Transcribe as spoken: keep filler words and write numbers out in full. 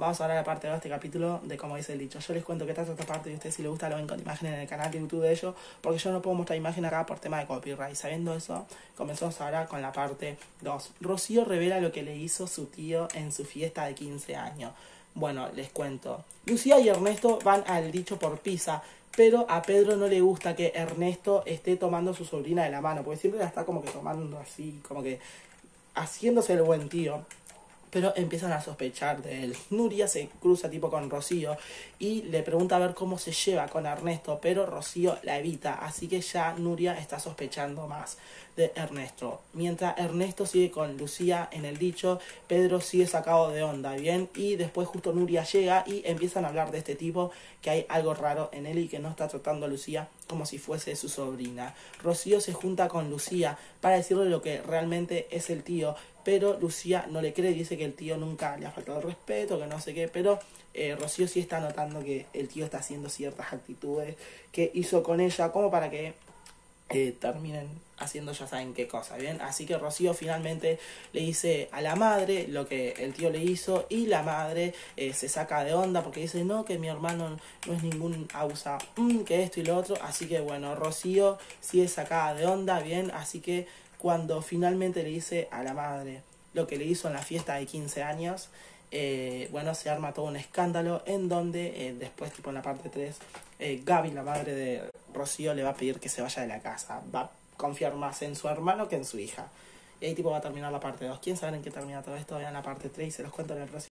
vamos a hablar de la parte dos de este capítulo de cómo dice el dicho. Yo les cuento qué trata esta parte y a ustedes si les gusta lo ven con imágenes en el canal de YouTube de ellos, porque yo no puedo mostrar imagen acá por tema de copyright. Sabiendo eso, comenzamos ahora con la parte dos. Rocío revela lo que le hizo su tío en su fiesta de quince años. Bueno, les cuento. Lucía y Ernesto van al dicho por pizza, pero a Pedro no le gusta que Ernesto esté tomando a su sobrina de la mano, porque siempre la está como que tomando así, como que haciéndose el buen tío. Pero empiezan a sospechar de él. Nuria se cruza tipo con Rocío y le pregunta a ver cómo se lleva con Ernesto, pero Rocío la evita, así que ya Nuria está sospechando más de Ernesto. Mientras Ernesto sigue con Lucía en el dicho, Pedro sigue sacado de onda, ¿bien? Y después justo Nuria llega y empiezan a hablar de este tipo, que hay algo raro en él y que no está tratando a Lucía como si fuese su sobrina. Rocío se junta con Lucía para decirle lo que realmente es el tío, pero Lucía no le cree, dice que el tío nunca le ha faltado el respeto, que no sé qué, pero eh, Rocío sí está notando que el tío está haciendo ciertas actitudes que hizo con ella, como para que eh, terminen haciendo ya saben qué cosa, ¿bien? Así que Rocío finalmente le dice a la madre lo que el tío le hizo, y la madre eh, se saca de onda porque dice, no, que mi hermano no es ningún abusa, mm, que esto y lo otro, así que bueno, Rocío sigue sacada de onda, ¿bien? Así que cuando finalmente le dice a la madre lo que le hizo en la fiesta de quince años, eh, bueno, se arma todo un escándalo en donde eh, después, tipo en la parte tres, eh, Gaby, la madre de Rocío, le va a pedir que se vaya de la casa. Va a confiar más en su hermano que en su hija. Y ahí tipo va a terminar la parte dos. ¿Quién sabe en qué termina todo esto? Vean la parte tres y se los cuento en el próximo.